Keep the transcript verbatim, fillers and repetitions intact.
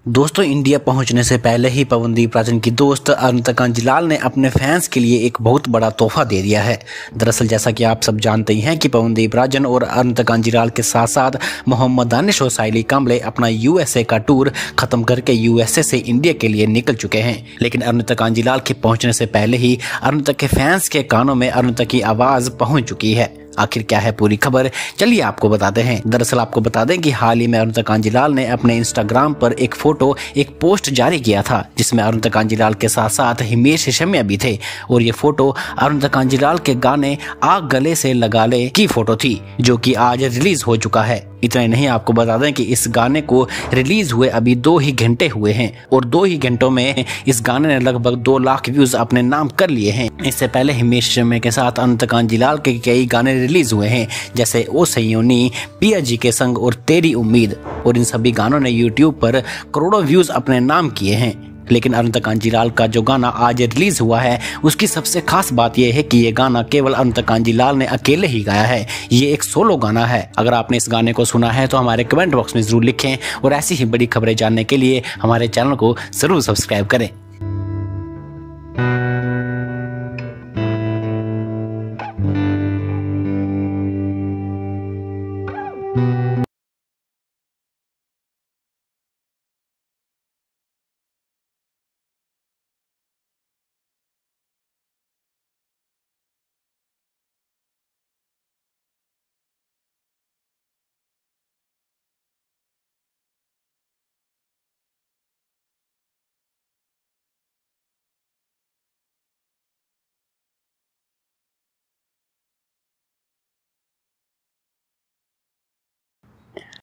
दोस्तों, इंडिया पहुंचने से पहले ही पवनदीप राजन की दोस्त अरुणिता कांजीलाल ने अपने फैंस के लिए एक बहुत बड़ा तोहफा दे दिया है। दरअसल जैसा कि आप सब जानते ही हैं कि पवनदीप राजन और अरुणिता कांजीलाल के साथ साथ मोहम्मद दानिश और साइली कांबले अपना यूएसए का टूर खत्म करके यूएसए से इंडिया के लिए निकल चुके हैं। लेकिन अरुणिता कांजीलाल के पहुंचने से पहले ही अरुणिता के फैंस के कानों में अरुणिता की आवाज पहुंच चुकी है। आखिर क्या है पूरी खबर, चलिए आपको बताते हैं। दरअसल आपको बता दें कि हाल ही में अरुणिता कांजीलाल ने अपने इंस्टाग्राम पर एक फोटो एक पोस्ट जारी किया था, जिसमें अरुणिता कांजीलाल के साथ साथ हिमेश रेशमिया भी थे। और ये फोटो अरुणिता कांजीलाल के गाने आग गले से लगा ले की फोटो थी, जो कि आज रिलीज हो चुका है। इतना ही नहीं, आपको बता दें कि इस गाने को रिलीज हुए अभी दो ही घंटे हुए हैं और दो ही घंटों में इस गाने ने लगभग दो लाख व्यूज अपने नाम कर लिए हैं। इससे पहले हिमेश रेशमिया के साथ अरुणिता कांजीलाल के कई गाने रिलीज हुए हैं, जैसे ओ सयोनी, पिया जी के संग और तेरी उम्मीद। और इन सभी गानों ने यूट्यूब पर करोड़ों व्यूज अपने नाम किए हैं। लेकिन अरुणिता कांजीलाल का जो गाना आज रिलीज हुआ है, उसकी सबसे खास बात यह है कि ये गाना केवल अरुणिता कांजीलाल ने अकेले ही गाया है। ये एक सोलो गाना है। अगर आपने इस गाने को सुना है तो हमारे कमेंट बॉक्स में जरूर लिखें और ऐसी ही बड़ी खबरें जानने के लिए हमारे चैनल को जरूर सब्सक्राइब करें।